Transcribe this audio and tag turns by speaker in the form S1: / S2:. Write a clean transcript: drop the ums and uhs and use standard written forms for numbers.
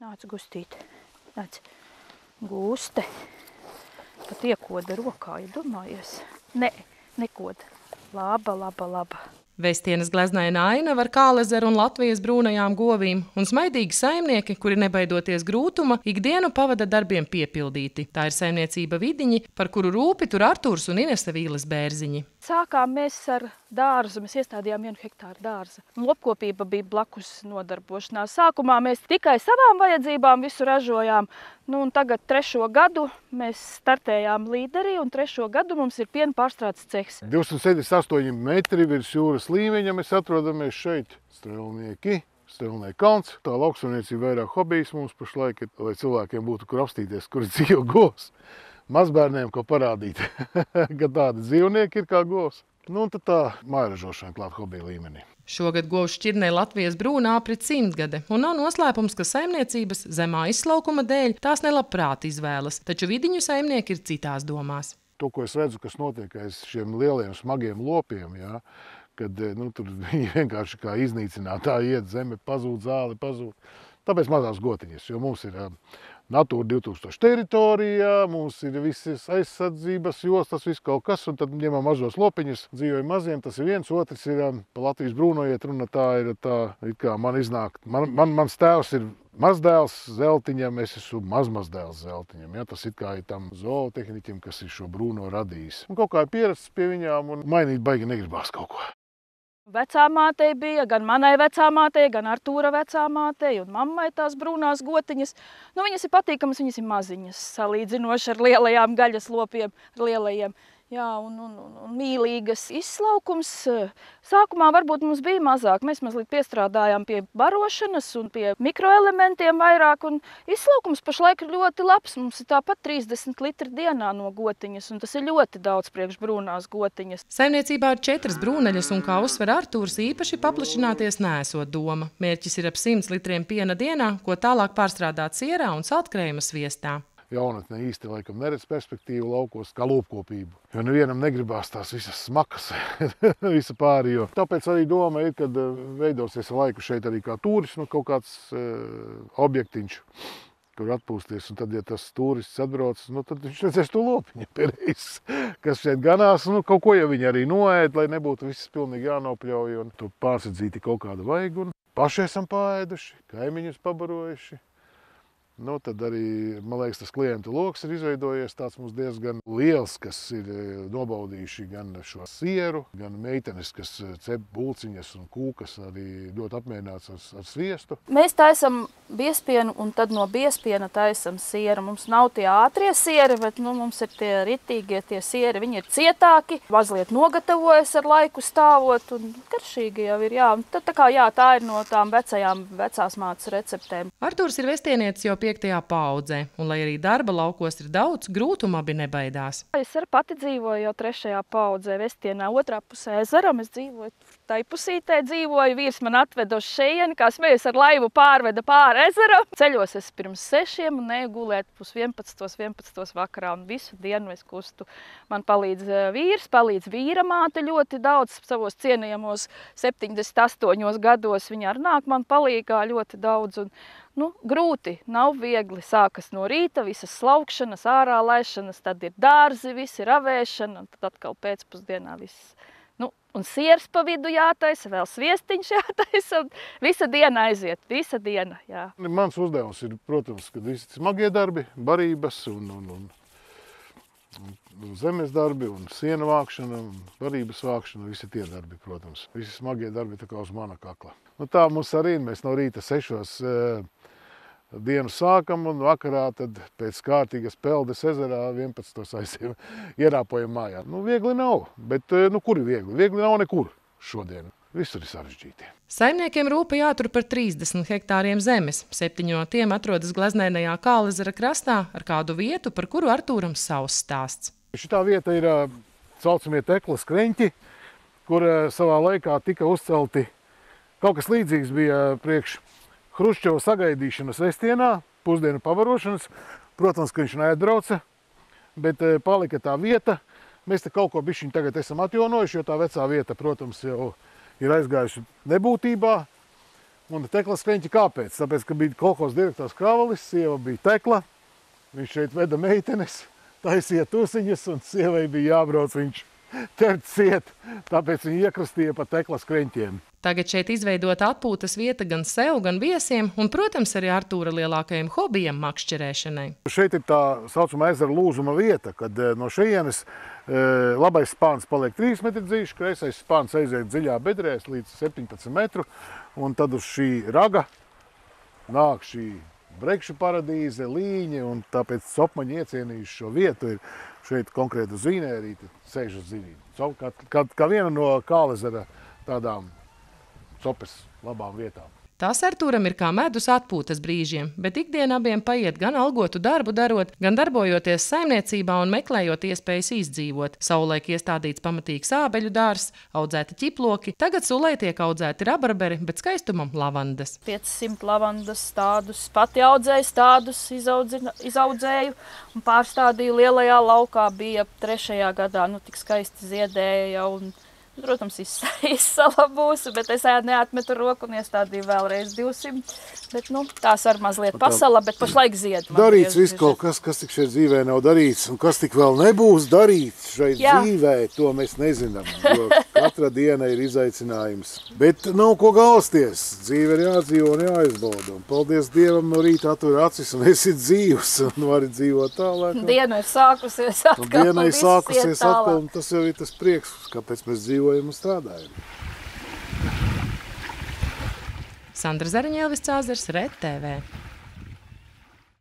S1: Nāc, Gustīt. Nāc. Guste. Pat iekoda rokā, ja domājies. Ne, nekoda. Laba.
S2: Vestienas gleznaina ainava ar Kālezeru un Latvijas brūnajām govīm un smaidīgi saimnieki, kuri nebaidoties grūtuma, ikdienu pavada darbiem piepildīti. Tā ir saimniecība Vidiņi, par kuru rūpi tur Artūrs un Inese Vīles Bērziņi.
S1: Sākām mēs ar dārzu, mēs iestādījām 1 hektāru dārza. Lopkopība bija blakus nodarbošanās. Sākumā mēs tikai savām vajadzībām visu ražojām. Un tagad 3. gadu mēs startējām līderī un 3. gadu mums ir piena pārstrādes cehs.
S3: 278 metri virs jūras līmeņa mēs atrodamies šeit. Strelnieku kalns. Tā lauksaimniecība vairāk hobijs mums pašlaik ir, lai cilvēkiem būtu kur apstīties, kur dzīvo govs. Mazbērniem ko parādīt, ka tādi dzīvnieki ir kā govs. Un tad tā mājražošana klāt hobija līmenī.
S2: Šogad govu šķirnei Latvijas brūna aprit 100 gade, un nav noslēpums, ka saimniecības zemā izslaukuma dēļ tās nelabprāt izvēlas, taču Vidiņu saimnieki ir citās domās.
S3: To, ko es redzu, kas notiek aiz šiem lieliem smagiem lopiem, jā, kad tur viņi vienkārši kā iznīcinātā iet, zeme pazūd, zāle pazūd. Tāpēc mazās gotiņas, jo mums ir Natūra 2000 teritorijā, mums ir visas aizsardzības jostas, viss kaut kas, un tad ņemam mažos lopiņus, dzīvoja maziem, tas ir viens, otrs ir pa Latvijas brūnojiet runa, tā ir tā, it kā man iznāk, mans tēvs ir mazdēls Zeltiņam, es esmu mazmazdēls Zeltiņam, ja, tas it kā ir tam zootehniķim, kas ir šo brūno radījis. Un kaut kā ir pierasts pie viņām, un mainīt baigi negribās kaut ko.
S1: Vecāmātei bija, gan manai vecāmātei, gan Artūra vecāmātei un mammai tās brūnās gotiņas. Viņas ir patīkamas, viņas ir maziņas, salīdzinoši ar lielajām gaļas lopiem, ar lielajiem. Jā, un mīlīgas izslaukums. Sākumā varbūt mums bija mazāk. Mēs mazliet piestrādājām pie barošanas un pie mikroelementiem vairāk. Un izslaukums pašlaik ir ļoti labs. Mums ir tāpat 30 litri dienā no gotiņas, un tas ir ļoti daudz priekš brūnās gotiņas.
S2: Saimniecībā ir 4 brūneļas, un kā uzsver Artūrs, īpaši paplašināties neesot doma. Mērķis ir ap 100 litriem piena dienā, ko tālāk pārstrādāt sierā un saltkrējuma sviestā.
S3: Jaunatne īsti laikam neredz perspektīvu laukos kā lopkopību, jo nevienam negribās tās visas smakas, visa pārējo. Tāpēc arī doma ir, kad veidosies ar laiku šeit arī kā turismu kaut kāds objektiņš, kur atpūsties, un tad, ja tas turists atbrauc, tad viņš redzēs to lopiņu pēreiz, kas šeit ganās, kaut ko jau viņi arī noēd, lai nebūtu viss pilnīgi jānopļauj, un to pārsedzīti kaut kādu vajag, un paši esam paēduši, kaimiņus pabarojuši. Tad arī, man liekas, tas klientu loks ir izveidojies tāds mums diezgan liels, kas ir nobaudījuši gan šo sieru, gan meitenes, kas cep bulciņas un kūkas, arī ļoti apmierināts ar sviestu.
S1: Mēs taisam biespienu, un tad no biespiena taisam sieru. Mums nav tie ātrie sieri, bet mums ir tie ritīgie tie sieri. Viņi ir cietāki, mazliet nogatavojas ar laiku stāvot, un garšīgi jau ir, jā. Tad tā ir no tām vecās mātes receptēm.
S2: Artūrs ir vestienietis jau 5. paudzē, un lai arī darba laukos ir daudz, grūtuma abi nebaidās.
S1: Es arī pati dzīvoju jau 3. paudzē Vestienā, otrā pusē ezeram. Es dzīvoju tai pusītē, vīrs man atveda uz šejieni, kā smējas ar laivu pārveda pāri ezeram. Ceļos es pirms 6 un neju gulēt pus 11 vakarā, un visu dienu es kustu. Man palīdz vīrs, palīdz vīra māte ļoti daudz, savos cienījamos 78 gados. Viņa arī nāk man palīgā ļoti daudz. Grūti, nav viegli. Sākas no rīta, visas slaukšanas, ārā laišanas, tad ir dārzi, visi ravēšana, un tad atkal pēcpusdienā viss. Un siers pa vidu jātaisa, vēl sviestiņš jātaisa, un visa diena aiziet, visa diena, jā.
S3: Mans uzdevums ir, protams, kad visi smagie darbi, barības un zemes darbi, un sienu vākšana, un barības vākšana, visi tie darbi, protams. Visi smagie darbi tā kā uz mana kakla. Tā mums arī, mēs no rīta 6 dienu sākam, un vakarā tad pēc kārtīgas peldes ezerā 11 aiziem ierāpojam mājā. Viegli nav, bet kur ir viegli? Viegli nav nekur šodien. Visur ir sarežģīti.
S2: Saimniekiem rūpa jātur par 30 hektāriem zemes. 7 no tiem atrodas gleznainajā Kālezera krastā ar kādu vietu, par kuru Artūram savs stāsts.
S3: Šitā vieta ir saucamie Teklas kreņķi, kur savā laikā tika uzcelti. Kaut kas līdzīgs bija priekš Hruščova sagaidīšanas Vestienā, pusdienu pavarošanas. Protams, ka viņš neatbrauca, bet palika tā vieta. Mēs te kaut ko bišķiņ tagad esam atjaunojuši, jo tā vecā vieta, protams, jau ir aizgājusi nebūtībā. Un Tekla skreņķi kāpēc? Tāpēc, ka bija kolhozas direktors Kravalis, sieva bija Tekla, viņš šeit veda meitenes, taisīja tusiņas, un sievai bija jābrauc viņš ķert ciet, tāpēc viņi iekrastīja pa Tekla skreņķiem.
S2: Tagad šeit izveidota atpūtas vieta gan sev, gan viesiem, un, protams, arī Artūra lielākajiem hobijiem makšķerēšanai.
S3: Šeit ir tā saucamā ezera lūzuma vieta, kad no šejienes labais spāns paliek 3 metri dziļš, kreisais spāns aiziet dziļā bedrēs līdz 17 metru, un tad uz šī raga nāk šī brekšu paradīze, līņi, un tāpēc copmaņi iecienījuši šo vietu ir šeit konkrēti uz Vīnērīti, sēž uz zivīm. Kā viena no Kālezera tādām copes labām vietām.
S2: Tās Artūram ir kā medus atpūtas brīžiem, bet ikdiena abiem paiet gan algotu darbu darot, gan darbojoties saimniecībā un meklējot iespējas izdzīvot. Savulaik iestādīts pamatīgs ābeļu dārzs, audzēti ķiploki, tagad sulē tiek audzēti rabarberi, bet skaistumam lavandas.
S1: 500 lavandas stādus pati audzēju, stādus izaudzēju un pārstādīju lielajā laukā. Bija 3. gadā, tik skaisti ziedēja jau un, protams, izsalabūsu, bet es neatmetu roku un iestādīju vēlreiz 200. Bet, tās ar mazliet pasala, bet pašlaik zied.
S3: Darīts viss kaut kas tik šeit dzīvē nav darīts, un kas tik vēl nebūs darīts šeit dzīvē, to mēs nezinām, jo katra diena ir izaicinājums. Bet nav ko gausties, dzīve ir jādzīvo un jāizbauda. Un paldies Dievam, no rīta atver acis un esi dzīvs un vari dzīvot tālāk.
S1: Diena ir sākusies atkal.
S3: Diena ir sākusies atkal, un tas jau ir tas prieks, kāpēc mēs dzīvojam un strādājam.
S2: Sandra Zariņēlvis, Cāzars, Red TV.